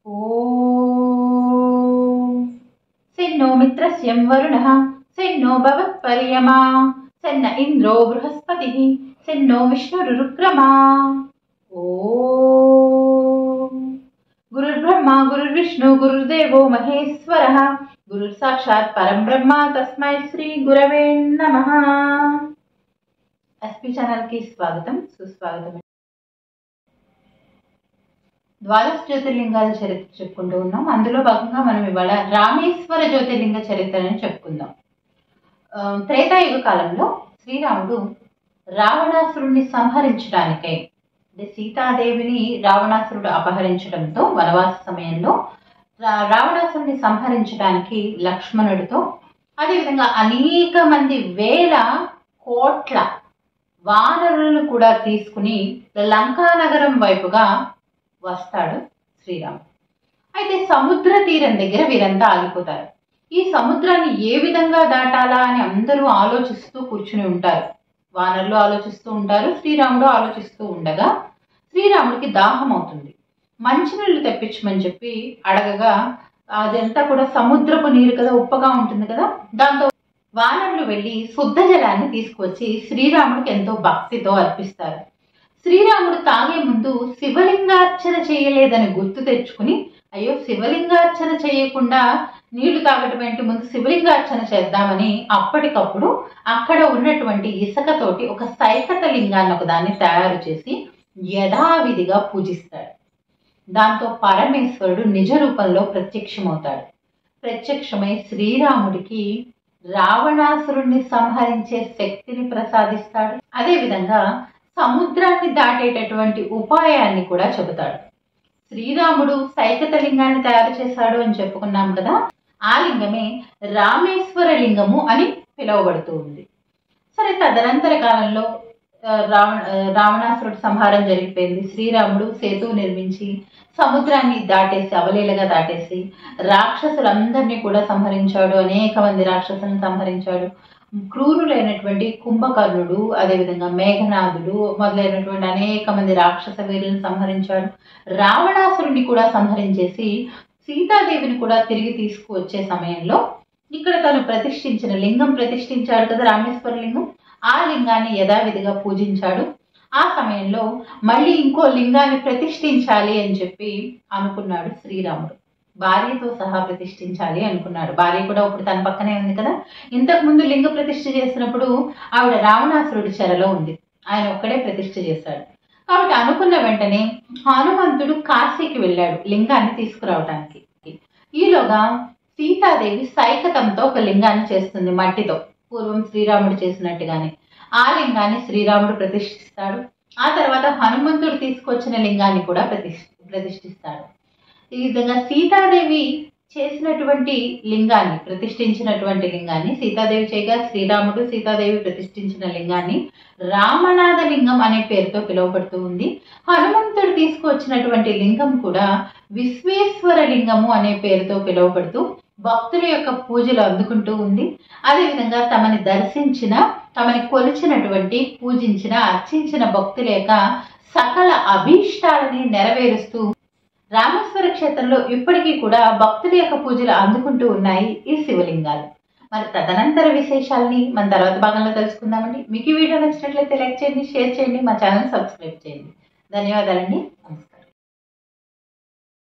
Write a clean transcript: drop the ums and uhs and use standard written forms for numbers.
ఓం సెన్నో మిత్రస్యం వరుణః సెన్నో భవత్పర్యమా సెన్న ఇంద్రో బృహస్పతిః సెన్నో విష్ణురుక్రమా. ఓం గురుర్బ్రహ్మ గురుర్విష్ణు గురుర్దేవో మహేశ్వరః గురుర్ సాక్షాత్ పరం బ్రహ్మ తస్మై శ్రీ గురవే నమః. ఎస్పీ ఛానల్ కి స్వాగతం, సుస్వాగతం. ద్వాదశ జ్యోతిర్లింగాల చరిత్ర చెప్పుకుంటూ ఉన్నాం. అందులో భాగంగా మనం ఇవాళ రామేశ్వర జ్యోతిర్లింగ చరిత్రను చెప్పుకుందాం. త్రేతాయుగ కాలంలో శ్రీరాముడు రావణాసురుణ్ణి సంహరించడానికై, అంటే సీతాదేవిని రావణాసురుడు అపహరించడంతో వనవాస సమయంలో రావణాసురుణ్ణి సంహరించడానికి లక్ష్మణుడితో, అదేవిధంగా అనేక మంది వేల కోట్ల వానరులను కూడా తీసుకుని లంకా నగరం వైపుగా వస్తాడు శ్రీరాముడు. అయితే సముద్ర తీరం దగ్గర వీరంతా ఆగిపోతారు. ఈ సముద్రాన్ని ఏ విధంగా దాటాలా అని అందరూ ఆలోచిస్తూ కూర్చుని ఉంటారు. వానరులు ఆలోచిస్తూ ఉంటారు, శ్రీరాముడు ఆలోచిస్తూ ఉండగా శ్రీరాముడికి దాహం అవుతుంది. మంచినీళ్ళు తెప్పించమని చెప్పి అడగగా, అదంతా కూడా సముద్రపు నీరు కదా, ఉప్పగా ఉంటుంది కదా, దాంతో వానరులు వెళ్ళి శుద్ధ జలాన్ని తీసుకువచ్చి శ్రీరాముడికి ఎంతో భక్తితో అర్పిస్తారు. శ్రీరాముడు తాగే ముందు శివలింగార్చన చేయలేదని గుర్తు తెచ్చుకుని, అయ్యో శివలింగార్చన చేయకుండా నీళ్లు తాగటం ఏంటి, ముందు శివలింగార్చన చేద్దామని అప్పటికప్పుడు అక్కడ ఉన్నటువంటి ఇసుకతోటి ఒక సైకత లింగాన్ని ఒకదాన్ని తయారు చేసి యథావిధిగా పూజిస్తాడు. దాంతో పరమేశ్వరుడు నిజ రూపంలో ప్రత్యక్షమవుతాడు. ప్రత్యక్షమై శ్రీరాముడికి రావణాసురుణ్ణి సంహరించే శక్తిని ప్రసాదిస్తాడు. అదేవిధంగా సముద్రాన్ని దాటేటటువంటి ఉపాయాన్ని కూడా చెబుతాడు. శ్రీరాముడు సైకత లింగాన్ని తయారు చేశాడు అని చెప్పుకున్నాం కదా, ఆ లింగమే రామేశ్వర లింగము అని పిలువబడుతూ ఉంది. సరే, తదనంతర కాలంలో రావణాసురుడు సంహారం జరిగిపోయింది. శ్రీరాముడు సేతువు నిర్మించి సముద్రాన్ని దాటేసి, అవలీలగా దాటేసి రాక్షసులందరినీ కూడా సంహరించాడు. అనేక మంది రాక్షసులను సంహరించాడు. క్రూరులైనటువంటి కుంభకర్ణుడు, అదేవిధంగా మేఘనాథుడు మొదలైనటువంటి అనేక మంది రాక్షస వీరులను సంహరించాడు. రావణాసురుడిని కూడా సంహరించేసి సీతాదేవిని కూడా తిరిగి తీసుకువచ్చే సమయంలో ఇక్కడ తను ప్రతిష్ఠించిన లింగం ప్రతిష్ఠించాడు కదా, రామేశ్వర లింగం, ఆ లింగాన్ని యథావిధిగా పూజించాడు. ఆ సమయంలో మళ్ళీ ఇంకో లింగాన్ని ప్రతిష్ఠించాలి అని చెప్పి అనుకున్నాడు శ్రీరాముడు. భార్యతో సహా ప్రతిష్ఠించాలి అనుకున్నాడు. భార్య కూడా ఇప్పుడు తన పక్కనే ఉంది కదా. ఇంతకు ముందు లింగ ప్రతిష్ఠ చేసినప్పుడు ఆవిడ రావణాసురుడి చెరలో ఉంది, ఆయన ఒక్కడే ప్రతిష్ఠ చేశాడు. కాబట్టి అనుకున్న వెంటనే హనుమంతుడు కాశీకి వెళ్ళాడు లింగాన్ని తీసుకురావడానికి. ఈలోగా సీతాదేవి సైకతంతో ఒక లింగాన్ని చేస్తుంది, మట్టితో, పూర్వం శ్రీరాముడు చేసినట్టుగానే. ఆ లింగాన్ని శ్రీరాముడు ప్రతిష్ఠిస్తాడు. ఆ తర్వాత హనుమంతుడు తీసుకొచ్చిన లింగాన్ని కూడా ప్రతిష్ఠిస్తాడు. ఈ విధంగా సీతాదేవి చేసినటువంటి లింగాన్ని, ప్రతిష్ఠించినటువంటి లింగాన్ని సీతాదేవి చేయగా, శ్రీరాముడు సీతాదేవి ప్రతిష్ఠించిన లింగాన్ని రామనాథ లింగం అనే పేరుతో పిలువబడుతూ ఉంది. హనుమంతుడు తీసుకువచ్చినటువంటి లింగం కూడా విశ్వేశ్వర లింగము అనే పేరుతో పిలువబడుతూ భక్తుల యొక్క పూజలు అందుకుంటూ ఉంది. అదేవిధంగా తమని దర్శించిన, తమని కొలిచినటువంటి, పూజించిన, అర్చించిన భక్తుల యొక్క సకల అభీష్టాలని నెరవేరుస్తూ రామేశ్వర క్షేత్రంలో ఇప్పటికీ కూడా భక్తుల యొక్క పూజలు అందుకుంటూ ఉన్నాయి ఈ శివలింగాలు. మరి తదనంతర విశేషాలని మన తర్వాత భాగంలో తెలుసుకుందామండి. మీకు ఈ వీడియో నచ్చినట్లయితే లైక్ చేయండి, షేర్ చేయండి, మా ఛానల్ సబ్స్క్రైబ్ చేయండి. ధన్యవాదాలండి. నమస్కారం.